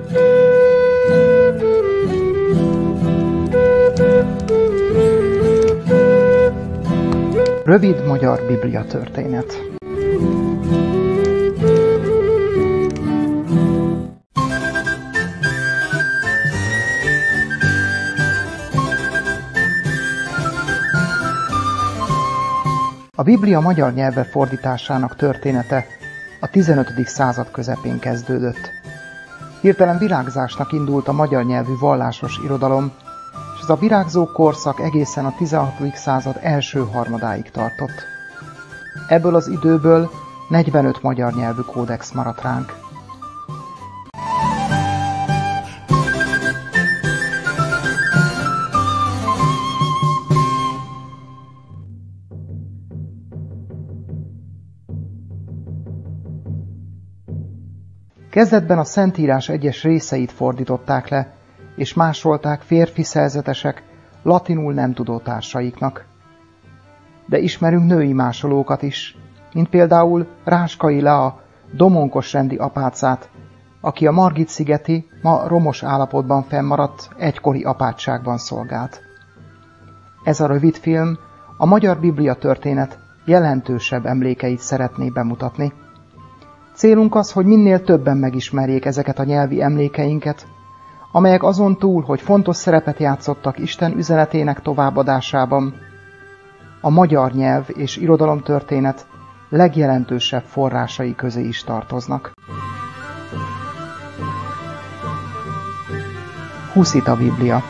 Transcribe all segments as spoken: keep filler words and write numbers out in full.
Rövid magyar bibliatörténet. A Biblia magyar nyelvre fordításának története a tizenötödik század közepén kezdődött. Hirtelen virágzásnak indult a magyar nyelvű vallásos irodalom, és ez a virágzó korszak egészen a tizenhatodik század első harmadáig tartott. Ebből az időből negyvenöt magyar nyelvű kódex maradt ránk. Kezdetben a Szentírás egyes részeit fordították le, és másolták férfi szerzetesek, latinul nem tudó társaiknak. De ismerünk női másolókat is, mint például Ráskai Lea domonkos rendi apácát, aki a Margit-szigeti, ma romos állapotban fennmaradt egykori apátságban szolgált. Ez a rövid film a magyar bibliatörténet jelentősebb emlékeit szeretné bemutatni. Célunk az, hogy minél többen megismerjék ezeket a nyelvi emlékeinket, amelyek azon túl, hogy fontos szerepet játszottak Isten üzenetének továbbadásában, a magyar nyelv és irodalomtörténet legjelentősebb forrásai közé is tartoznak. Huszita Biblia.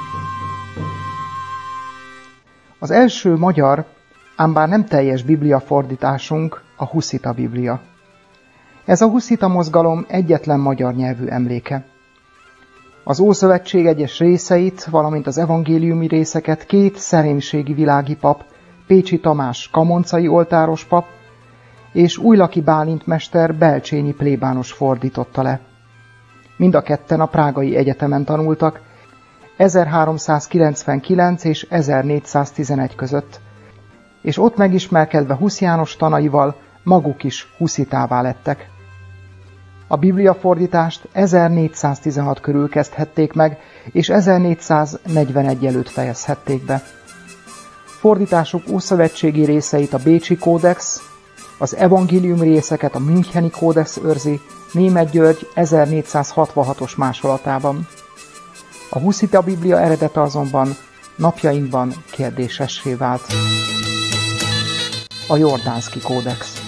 Az első magyar, ám bár nem teljes bibliafordításunk a Huszita Biblia. Ez a huszita mozgalom egyetlen magyar nyelvű emléke. Az Ószövetség egyes részeit, valamint az evangéliumi részeket két szerémségi világi pap, Pécsi Tamás kamoncai oltáros pap és Újlaki Bálint mester belcsényi plébános fordította le. Mind a ketten a Prágai Egyetemen tanultak ezerháromszázkilencvenkilenc és ezernégyszáztizenegy között, és ott megismerkedve Husz János tanaival maguk is huszitává lettek. A bibliafordítást ezernégyszáztizenhat körül kezdhették meg, és ezernégyszáznegyvenegy előtt fejezhették be. Fordításuk ószövetségi részeit a Bécsi Kódex, az evangélium részeket a Müncheni Kódex őrzi, Németh György ezernégyszázhatvanhatos másolatában. A huszita Biblia eredete azonban napjainkban kérdésessé vált. A Jordánszki Kódex.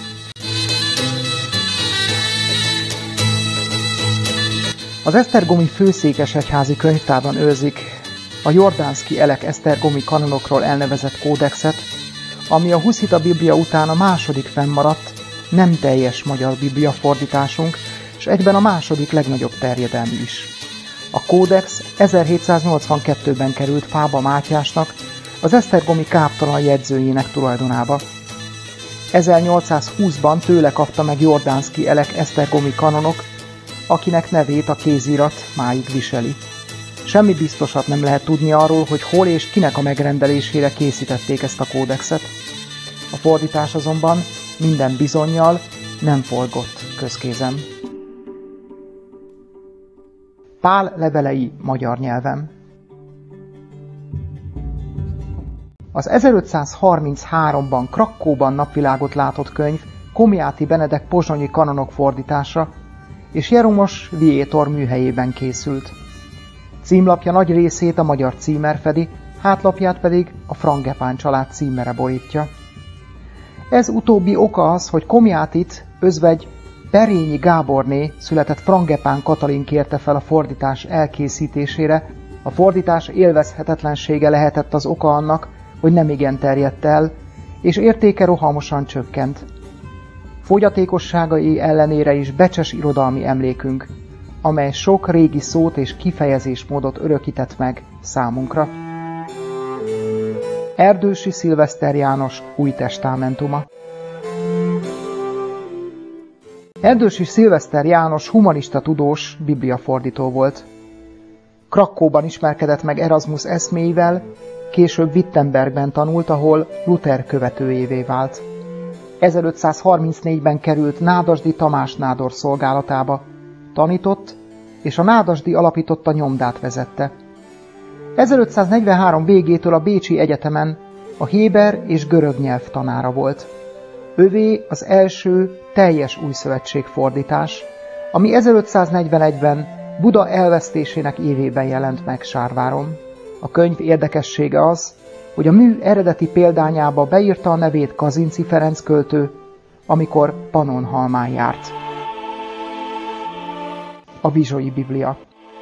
Az esztergomi főszékesegyházi könyvtárban őrzik a Jordánszki Elek esztergomi kanonokról elnevezett kódexet, ami a huszita Biblia után a második fennmaradt, nem teljes magyar Biblia fordításunk, és egyben a második legnagyobb terjedelmű is. A kódex ezerhétszáznyolcvankettőben került Fába Mátyásnak, az esztergomi káptalan jegyzőjének tulajdonába. ezernyolcszázhúszban tőle kapta meg Jordánszki Elek esztergomi kanonok, akinek nevét a kézirat máig viseli. Semmi biztosat nem lehet tudni arról, hogy hol és kinek a megrendelésére készítették ezt a kódexet. A fordítás azonban minden bizonnyal nem forgott közkézen. Pál levelei magyar nyelven. Az ezerötszázharminchárom-ban Krakkóban napvilágot látott könyv Komjáti Benedek pozsonyi kanonok fordítása és Jeromos Viétor műhelyében készült. Címlapja nagy részét a magyar címer fedi, hátlapját pedig a Frangepán család címere borítja. Ez utóbbi oka az, hogy Komjátit özvegy Perényi Gáborné született Frangepán Katalin kérte fel a fordítás elkészítésére. A fordítás élvezhetetlensége lehetett az oka annak, hogy nemigen terjedt el, és értéke rohamosan csökkent. Fogyatékosságai ellenére is becses irodalmi emlékünk, amely sok régi szót és kifejezésmódot örökített meg számunkra. Erdősi Szilveszter János Új Testamentuma. Erdősi Szilveszter János humanista tudós bibliafordító volt. Krakkóban ismerkedett meg Erasmus eszméivel, később Wittenbergben tanult, ahol Luther követőjévé vált. ezerötszázharmincnégyben került Nádasdy Tamás nádor szolgálatába, tanított, és a Nádasdy alapította nyomdát vezette. ezerötszáznegyvenhárom végétől a Bécsi Egyetemen a héber és görög nyelv tanára volt. Övé az első teljes újszövetség fordítás, ami ezerötszáznegyvenegyben Buda elvesztésének évében jelent meg Sárváron. A könyv érdekessége az, hogy a mű eredeti példányába beírta a nevét Kazinczy Ferenc költő, amikor Pannonhalmán járt. A Vizsoi Biblia.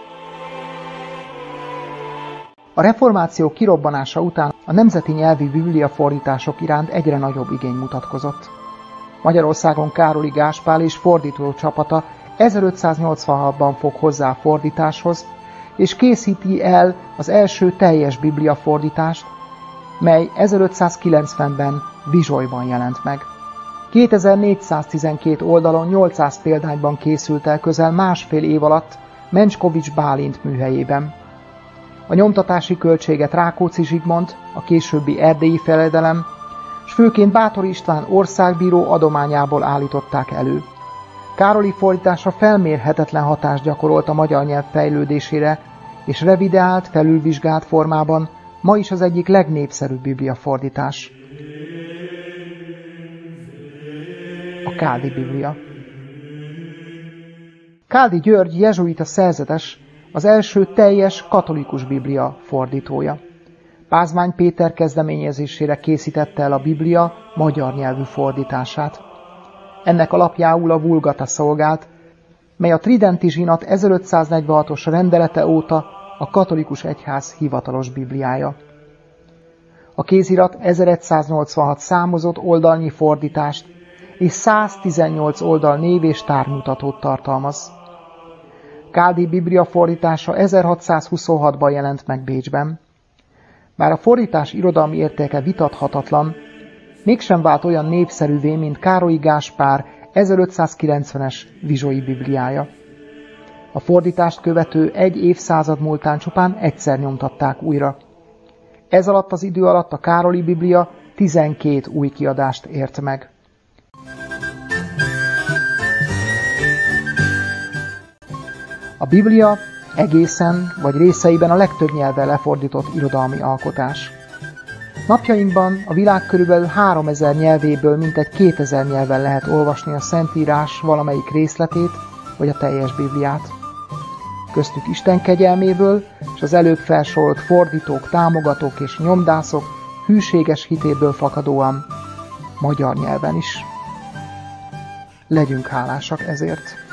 A reformáció kirobbanása után a nemzeti nyelvi bibliafordítások iránt egyre nagyobb igény mutatkozott. Magyarországon Károli Gáspár és fordító csapata ezerötszáznyolcvanhatban fog hozzá a fordításhoz, és készíti el az első teljes bibliafordítást, mely ezerötszázkilencvenben Vizsolyban jelent meg. kétezer-négyszáztizenkét oldalon nyolcszáz példányban készült el közel másfél év alatt Mencskovics Bálint műhelyében. A nyomtatási költséget Rákóczi Zsigmond, a későbbi erdélyi fejedelem, s főként Báthori István országbíró adományából állították elő. Károli fordítása felmérhetetlen hatást gyakorolt a magyar nyelv fejlődésére, és revideált, felülvizsgált formában ma is az egyik legnépszerűbb bibliafordítás. A Káldi Biblia. Káldi György jezsuita szerzetes, az első teljes katolikus biblia fordítója. Pázmány Péter kezdeményezésére készítette el a Biblia magyar nyelvű fordítását. Ennek alapjául a Vulgata szolgált, mely a Tridenti zsinat ezerötszáznegyvenhatos rendelete óta a katolikus egyház hivatalos bibliája. A kézirat ezerszáznyolcvanhat számozott oldalnyi fordítást és száztizennyolc oldal név- és tármutatót tartalmaz. Káldi Biblia fordítása ezerhatszázhuszonhatban jelent meg Bécsben. Bár a fordítás irodalmi értéke vitathatatlan, mégsem vált olyan népszerűvé, mint Károly Gáspár ezerötszázkilencvenes Vizsoi Bibliája. A fordítást követő egy évszázad múltán csupán egyszer nyomtatták újra. Ez alatt az idő alatt a Károli Biblia tizenkét új kiadást ért meg. A Biblia egészen vagy részeiben a legtöbb nyelvvel lefordított irodalmi alkotás. Napjainkban a világ körülbelül háromezer nyelvéből mintegy kétezer nyelven lehet olvasni a Szentírás valamelyik részletét vagy a teljes Bibliát. Köztük Isten kegyelméből és az előbb felsorolt fordítók, támogatók és nyomdászok hűséges hitéből fakadóan magyar nyelven is. Legyünk hálásak ezért!